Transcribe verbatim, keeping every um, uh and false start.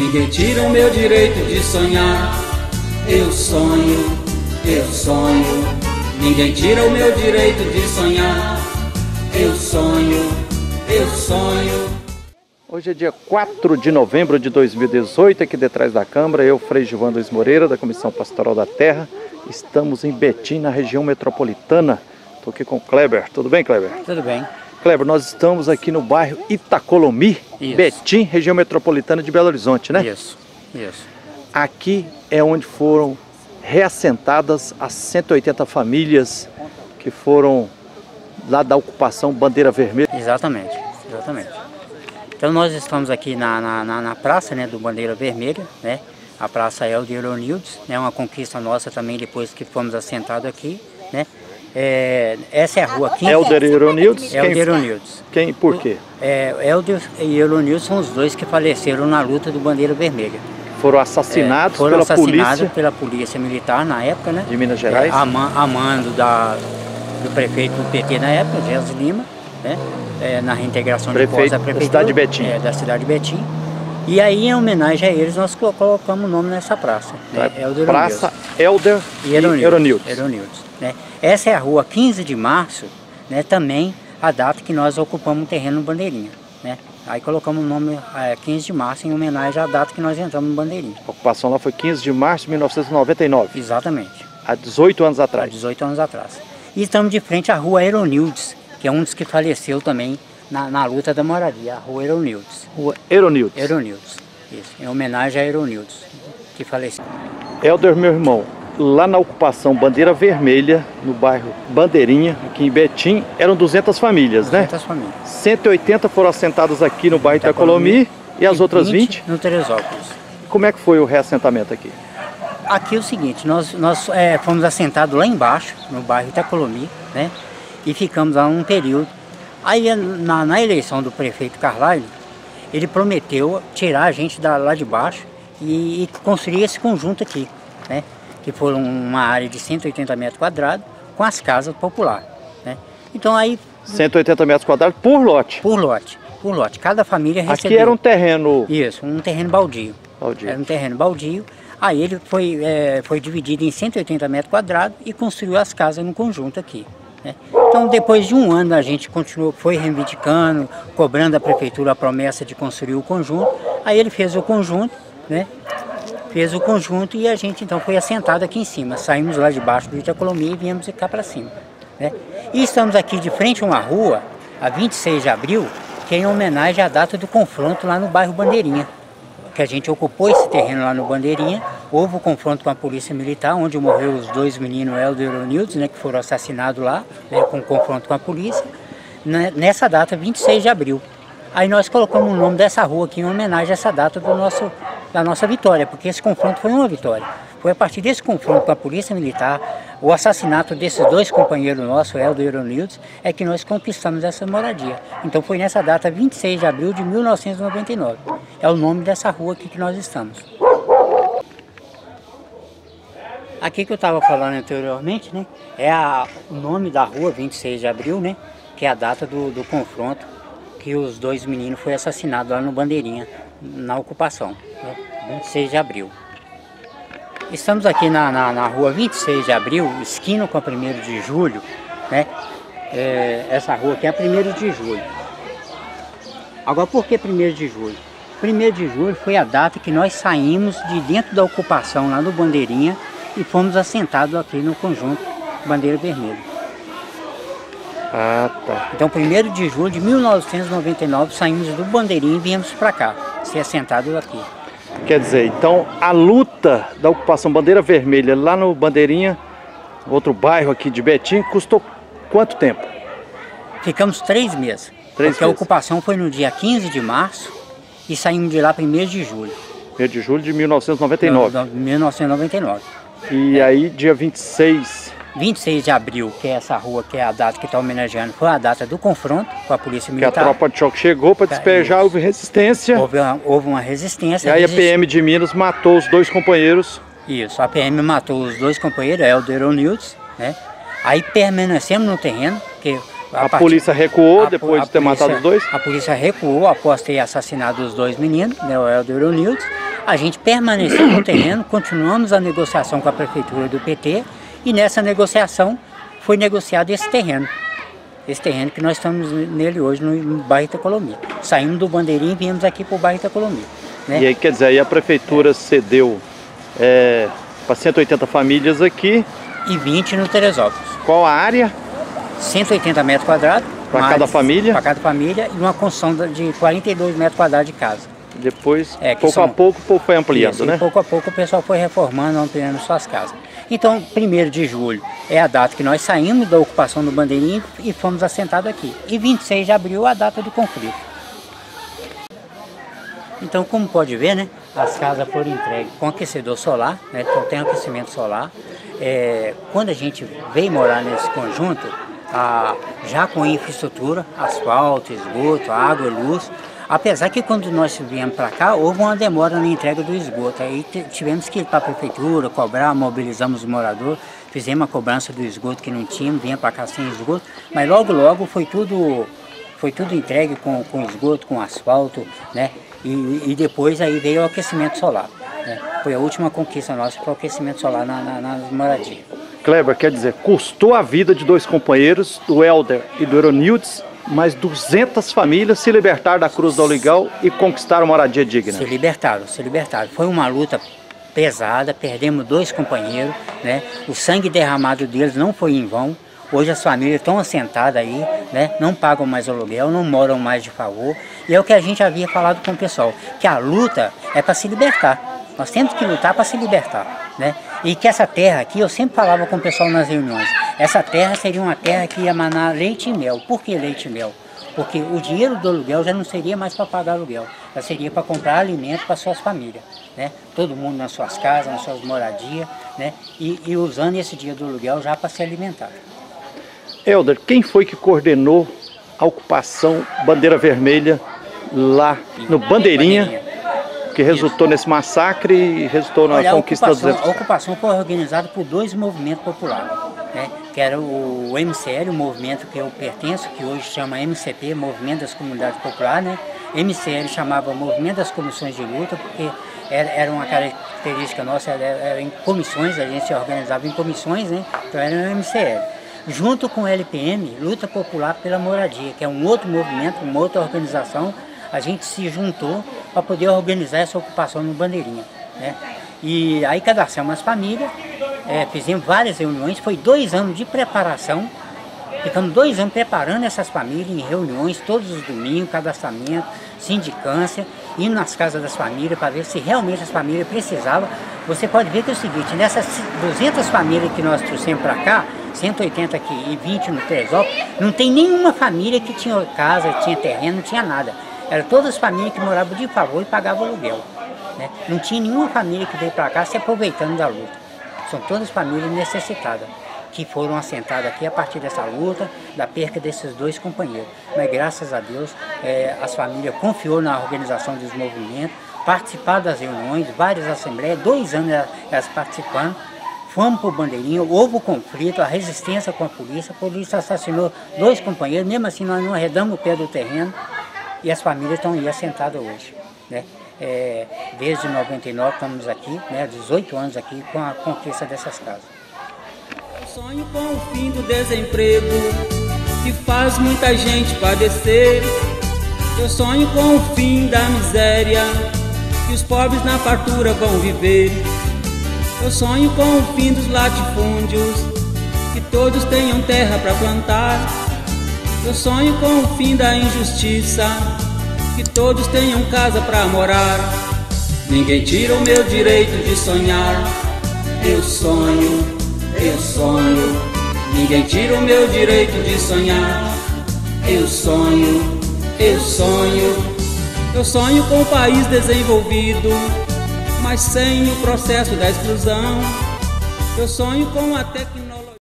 Ninguém tira o meu direito de sonhar. Eu sonho, eu sonho. Ninguém tira o meu direito de sonhar. Eu sonho, eu sonho. Hoje é dia quatro de novembro de dois mil e dezoito, aqui detrás da Câmara, eu, Frei Gilvan Luiz Moreira, da Comissão Pastoral da Terra. Estamos em Betim, na região metropolitana. Estou aqui com o Kleber. Tudo bem, Kleber? Tudo bem. Kleber, nós estamos aqui no bairro Itacolomi, isso. Betim, região metropolitana de Belo Horizonte, né? Isso, isso. Aqui é onde foram reassentadas as cento e oitenta famílias que foram lá da ocupação Bandeira Vermelha. Exatamente, exatamente. Então nós estamos aqui na, na, na, na praça, né, do Bandeira Vermelha, né? A Praça Helder Euronildes, né? Uma conquista nossa também depois que fomos assentados aqui, né? É, essa é a rua quinze. Helder Euronildes? Helder Euronildes. Quem, por quê? É, Helder e Euronildes são os dois que faleceram na luta do Bandeira Vermelha. Foram assassinados, é, foram pela assassinados polícia pela polícia militar na época, né? De Minas Gerais. É, a, a mando da, do prefeito do P T na época, Gerson Lima, né? É, na reintegração prefeito de postos da prefeitura. Da cidade de Betim. É, da cidade de Betim. E aí, em homenagem a eles, nós colocamos o nome nessa praça. Né? Helder Praça Helder e Euronildes. Euronildes, né? Essa é a rua quinze de março, né? Também a data que nós ocupamos o terreno no Bandeirinha, né? Aí colocamos o nome é, quinze de março em homenagem à data que nós entramos no Bandeirinha. A ocupação lá foi quinze de março de mil novecentos e noventa e nove. Exatamente. Há dezoito anos atrás. Há dezoito anos atrás. E estamos de frente à rua Euronildes, que é um dos que faleceu também na, na luta da moradia, a rua Euronildes. Rua Euronildes. Euronildes, isso, em homenagem a Euronildes, que faleceu. Helder, meu irmão, lá na ocupação Bandeira Vermelha, no bairro Bandeirinha, aqui em Betim, eram duzentas famílias, né? duzentas famílias. cento e oitenta foram assentadas aqui no bairro Itacolomi e as outras vinte? No Teresópolis. Como é que foi o reassentamento aqui? Aqui é o seguinte, nós, nós é, fomos assentados lá embaixo, no bairro Itacolomi, né? E ficamos lá um período. Aí na, na eleição do prefeito Carlyle, ele prometeu tirar a gente da, lá de baixo e, e construir esse conjunto aqui, né? Que foi uma área de cento e oitenta metros quadrados com as casas populares, né? Então aí... cento e oitenta metros quadrados por lote? Por lote, por lote. Cada família recebeu... Aqui era um terreno... Isso, um terreno baldio. baldio. Era um terreno baldio. Aí ele foi, é, foi dividido em cento e oitenta metros quadrados e construiu as casas no conjunto aqui, né? Então depois de um ano a gente continuou, foi reivindicando, cobrando da prefeitura a promessa de construir o conjunto. Aí ele fez o conjunto, né? Fez o conjunto e a gente então foi assentado aqui em cima. Saímos lá de baixo do Itacolomi e viemos cá para cima, né? E estamos aqui de frente a uma rua, a vinte e seis de abril, que é em homenagem à data do confronto lá no bairro Bandeirinha. Que a gente ocupou esse terreno lá no Bandeirinha, houve o confronto com a polícia militar, onde morreu os dois meninos Helder e Euronildes, né, que foram assassinados lá, né, com o confronto com a polícia, né, nessa data, vinte e seis de abril. Aí nós colocamos o nome dessa rua aqui em homenagem a essa data do nosso, da nossa vitória, porque esse confronto foi uma vitória. Foi a partir desse confronto com a polícia militar, o assassinato desses dois companheiros nossos, Helder e Euronildes, é que nós conquistamos essa moradia. Então foi nessa data, vinte e seis de abril de mil novecentos e noventa e nove. É o nome dessa rua aqui que nós estamos. Aqui que eu estava falando anteriormente, né, é a, o nome da rua, vinte e seis de abril, né, que é a data do, do confronto que os dois meninos foram assassinados lá no Bandeirinha, na ocupação, né, vinte e seis de abril. Estamos aqui na, na, na rua vinte e seis de abril, esquina com a primeiro de julho, né? É, essa rua aqui é a primeiro de julho. Agora, por que primeiro de julho? primeiro de julho foi a data que nós saímos de dentro da ocupação lá no Bandeirinha e fomos assentados aqui no conjunto Bandeira Vermelha. Ah, tá. Então, primeiro de julho de mil novecentos e noventa e nove, saímos do Bandeirinha e viemos para cá, ser assentados aqui. Quer dizer, então a luta da ocupação Bandeira Vermelha lá no Bandeirinha, outro bairro aqui de Betim, custou quanto tempo? Ficamos três meses. Três porque meses. A ocupação foi no dia quinze de março e saímos de lá primeiro de julho. primeiro de julho de mil novecentos e noventa e nove. No, no, mil novecentos e noventa e nove. E é. Aí, dia vinte e seis... vinte e seis de abril, que é essa rua, que é a data que está homenageando, foi a data do confronto com a polícia militar. Que a tropa de choque chegou para despejar, Isso. houve resistência. Houve uma, houve uma resistência. E aí resist... a P M de Minas matou os dois companheiros. Isso, a P M matou os dois companheiros, Helder e Euronildes, né? Aí permanecemos no terreno, que A, a partir... polícia recuou a, depois a de ter polícia, matado os dois? A polícia recuou após ter assassinado os dois meninos, né, o Helder e o Euronildes. a gente permaneceu no terreno, continuamos a negociação com a prefeitura do P T e nessa negociação foi negociado esse terreno. Esse terreno que nós estamos nele hoje no, no bairro Itacolomi. Saímos do Bandeirinha e viemos aqui para o bairro Itacolomi. Né? E aí, quer dizer, aí a prefeitura cedeu é, para cento e oitenta famílias aqui. E vinte no Teresópolis. Qual a área? cento e oitenta metros quadrados. Para cada família? Para cada família e uma construção de quarenta e dois metros quadrados de casa. Depois, é, pouco são... a pouco, o povo foi ampliando, Isso, né? E pouco a pouco o pessoal foi reformando, ampliando suas casas. Então, primeiro de julho é a data que nós saímos da ocupação do Bandeirinha e fomos assentados aqui. E vinte e seis de abril a data do conflito. Então, como pode ver, né, as casas foram entregues com aquecedor solar, né, então tem aquecimento solar. É, quando a gente veio morar nesse conjunto, a, já com infraestrutura, asfalto, esgoto, água e luz, apesar que quando nós viemos para cá, houve uma demora na entrega do esgoto. Aí tivemos que ir para a prefeitura, cobrar, mobilizamos o morador, fizemos a cobrança do esgoto que não tínhamos, vinha para cá sem esgoto, mas logo logo foi tudo, foi tudo entregue com, com esgoto, com asfalto, né? E, e depois aí veio o aquecimento solar. Né? Foi a última conquista nossa para o aquecimento solar na, na, nas moradias. Kleber, quer dizer, custou a vida de dois companheiros, do Helder e do Euronildes, mas duzentas famílias se libertaram da cruz do aluguel e conquistaram moradia digna. Se libertaram, se libertaram. Foi uma luta pesada, perdemos dois companheiros, né? O sangue derramado deles não foi em vão. Hoje as famílias estão assentadas aí, né? Não pagam mais aluguel, não moram mais de favor. E é o que a gente havia falado com o pessoal, que a luta é para se libertar. Nós temos que lutar para se libertar, né? E que essa terra aqui, eu sempre falava com o pessoal nas reuniões, essa terra seria uma terra que ia manar leite e mel. Por que leite e mel? Porque o dinheiro do aluguel já não seria mais para pagar aluguel, já seria para comprar alimento para suas famílias, né? Todo mundo nas suas casas, nas suas moradias, né? E, e usando esse dinheiro do aluguel já para se alimentar. Helder, quem foi que coordenou a ocupação Bandeira Vermelha lá no Bandeirinha, Bandeirinha. que resultou Isso. nesse massacre e resultou na Olha, conquista dos duzentos? A ocupação foi organizada por dois movimentos populares, né? Que era o M C L, o movimento que eu pertenço, que hoje chama M C P, Movimento das Comunidades Populares, né? M C L chamava Movimento das Comissões de Luta, porque era, era uma característica nossa, era, era em comissões, a gente se organizava em comissões, né? Então era o M C L. Junto com o L P M, Luta Popular pela Moradia, que é um outro movimento, uma outra organização, a gente se juntou para poder organizar essa ocupação no Bandeirinha, né? E aí cadastramos as famílias, é, fizemos várias reuniões, foi dois anos de preparação, ficamos dois anos preparando essas famílias em reuniões, todos os domingos, cadastramento, sindicância, indo nas casas das famílias para ver se realmente as famílias precisavam. Você pode ver que é o seguinte, nessas duzentas famílias que nós trouxemos para cá, cento e oitenta aqui e vinte no Teresópolis, não tem nenhuma família que tinha casa, tinha terreno, não tinha nada. Eram todas as famílias que moravam de favor e pagavam aluguel, né? Não tinha nenhuma família que veio para cá se aproveitando da luta. São todas famílias necessitadas, que foram assentadas aqui a partir dessa luta, da perca desses dois companheiros. Mas graças a Deus, é, as famílias confiou na organização dos movimentos, participaram das reuniões, várias assembleias, dois anos elas participando. Fomos para o Bandeirinha, houve o conflito, a resistência com a polícia, a polícia assassinou dois companheiros, mesmo assim nós não arredamos o pé do terreno e as famílias estão aí assentadas hoje, né? É, desde noventa e nove estamos aqui, né, dezoito anos aqui com a conquista dessas casas. Eu sonho com o fim do desemprego, que faz muita gente padecer. Eu sonho com o fim da miséria, que os pobres na fartura vão viver. Eu sonho com o fim dos latifúndios, que todos tenham terra para plantar. Eu sonho com o fim da injustiça, que todos tenham casa para morar. Ninguém tira o meu direito de sonhar. Eu sonho, eu sonho. Ninguém tira o meu direito de sonhar. Eu sonho, eu sonho. Eu sonho com um país desenvolvido, mas sem o processo da exclusão. Eu sonho com a tecnologia.